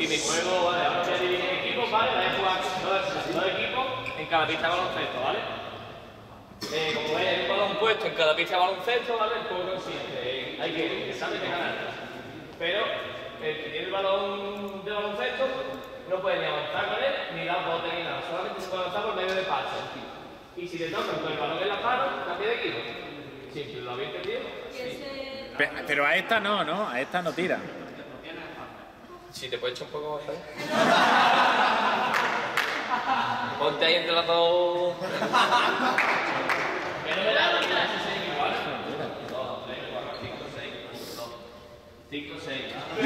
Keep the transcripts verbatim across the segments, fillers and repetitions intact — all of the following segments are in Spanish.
Y mi juego, vale, ahora voy a dividir equipos, ¿vale? Voy a jugar dos, dos equipos en cada pista de baloncesto, ¿vale? Eh, como veis, hay un balón puesto en cada pista de baloncesto, ¿vale? El juego consiste en, hay que saber de ganar. Pero el que tiene el balón de baloncesto no puede ni avanzar con él, ni dar bote ni nada. Solamente se puede avanzar por medio de pases. Y si te tocan con el balón en la mano, cambia de equipo. Simple, ¿lo habéis entendido? Sí. Pe- Pero a esta no, ¿no? A esta no tira. Si te puedes echar un poco más ahí. Ponte ahí entre las dos. ¿Qué número es? Igual. dos, tres, cuatro, cinco, seis. dos, cinco, seis.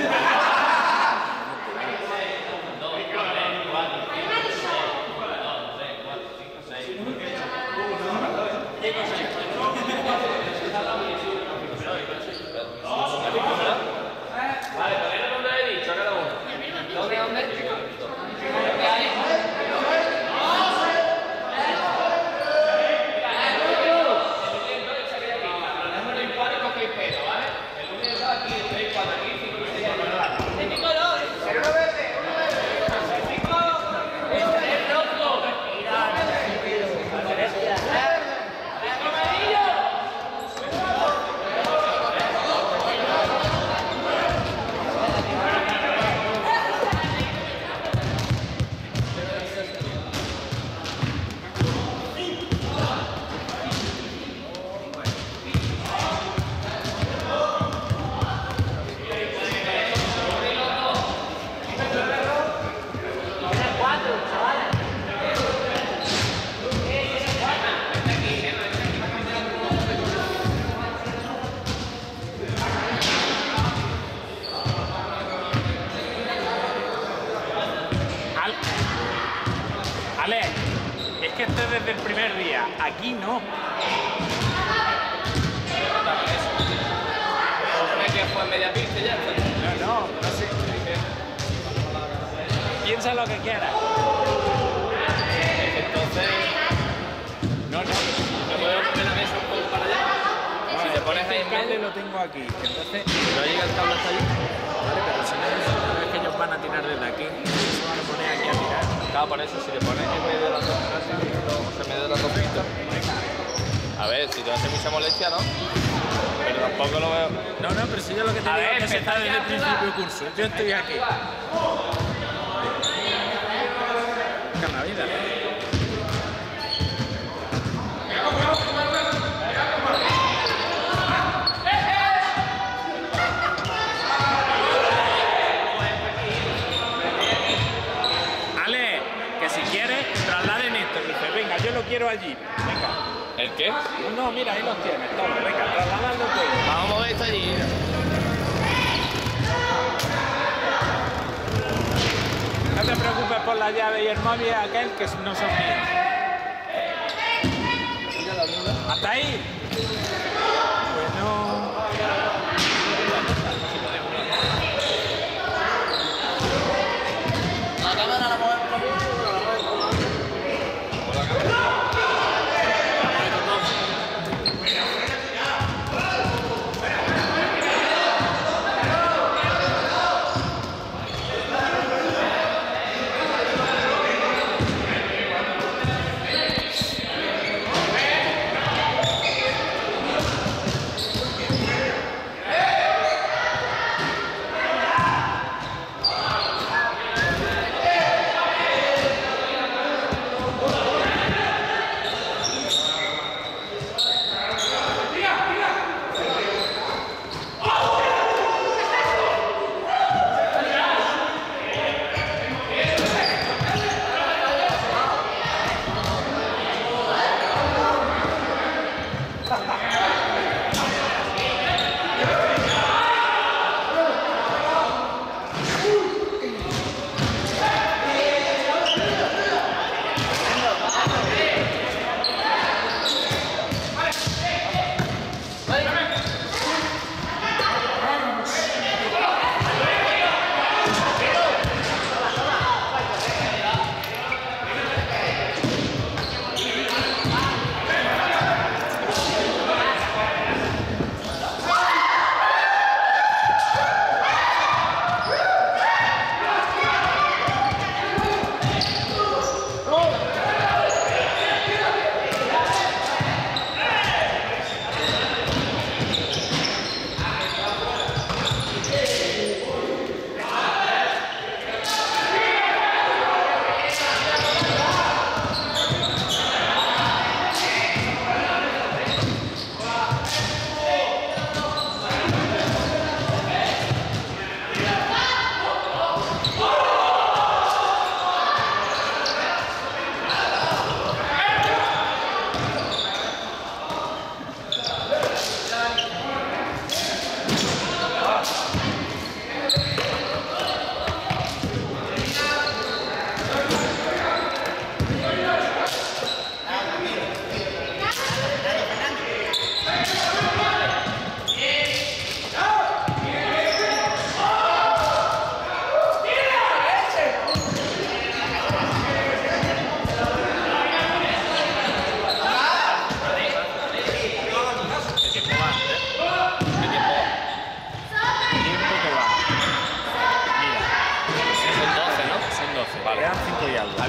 Vale, poner el nombre de dicho a cada uno. ¿Dónde, dónde? ¿Dónde hay? Ale, es que esto es desde el primer día. Aquí no. Que fue media pista ya. No, no, no sé. Piensa lo que quieras. Entonces, No, no. ¿me puedo poner la mesa un poco para allá? No, Si te pones ahí el en cable medio, lo tengo aquí. Entonces, no llega el cable hasta allí. vale, pero si no es, es que ellos van a tirar desde aquí. Se van a poner aquí a tirar. Claro, por eso, si te pones en medio de las dos clases, en medio de las dos pistas. A ver, si te hace mucha molestia, ¿no? Pero tampoco lo veo. No, no, pero si yo lo que te A digo ver, es que se está empezad desde ya el a principio del jugar. curso. Yo estoy aquí. Gana vida. Ale, que si quieres, trasladen esto. Dice, venga, yo lo quiero allí. Venga. ¿El qué? No, mira, ahí los tienes. Toma, venga, trasladadlo todo. Vamos a mover esto allí. No te preocupes por la llave y el móvil aquel que no son míos. ¿Hasta ahí? Bueno. La cámara la movemos por aquí, la movemos por la cámara.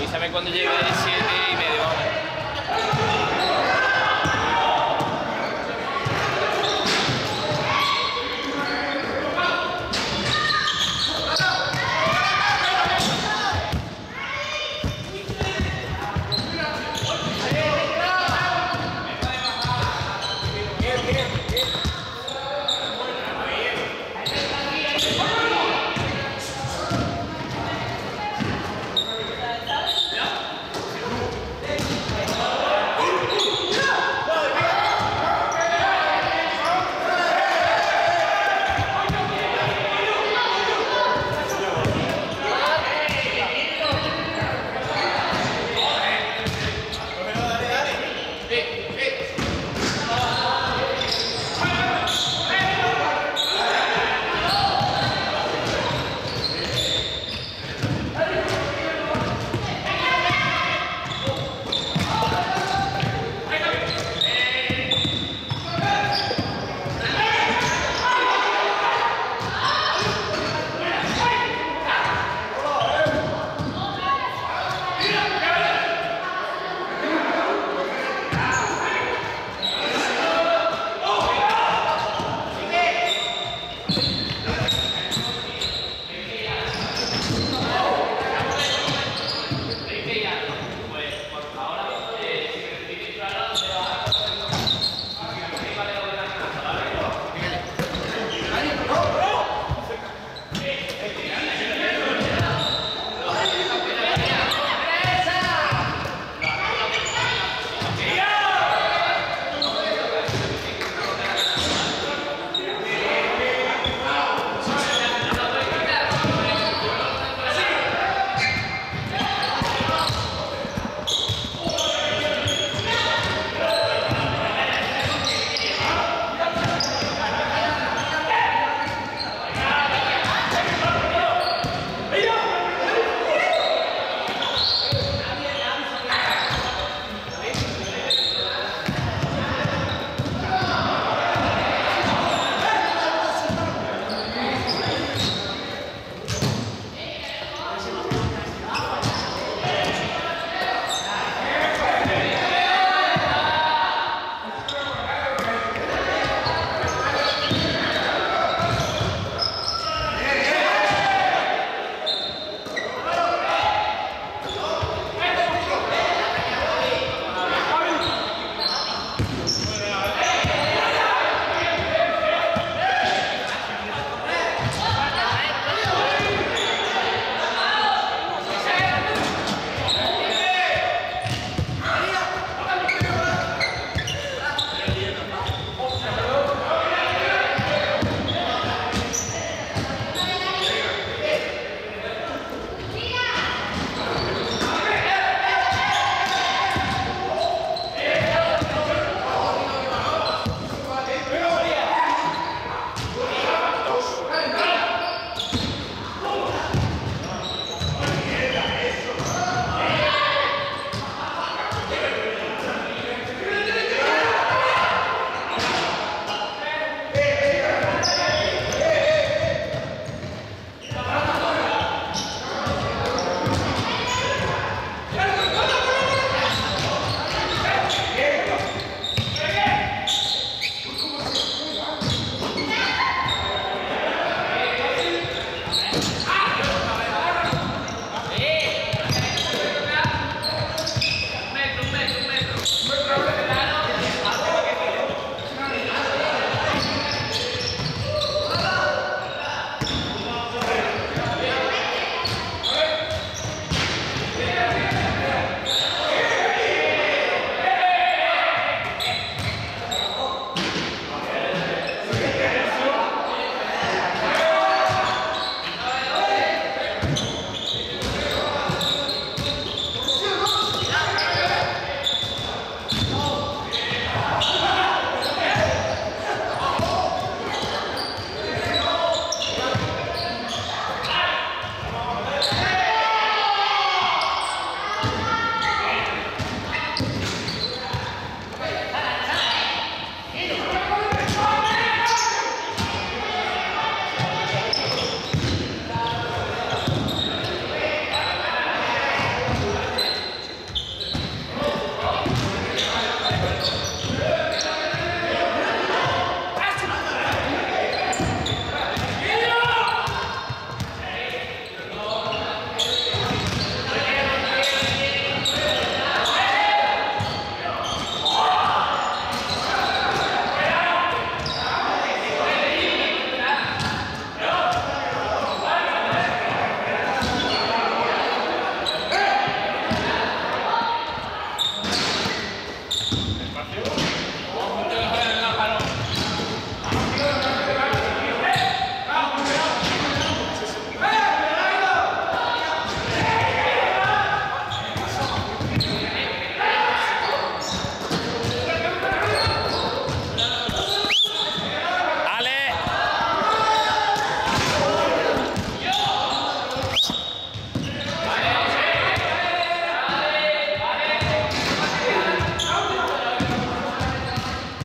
Avísame cuando llegue siete y medio, vamos.